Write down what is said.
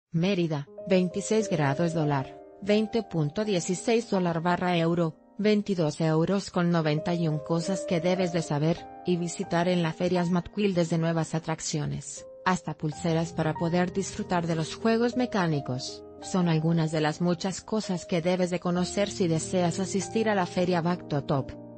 Mérida, 26 grados dólar, 20.16 dólar/euro, 22 € con 91. Cosas que debes de saber, y visitar en la Feria Smatquil. Desde nuevas atracciones, hasta pulseras para poder disfrutar de los juegos mecánicos, son algunas de las muchas cosas que debes de conocer si deseas asistir a la Feria Back to Top.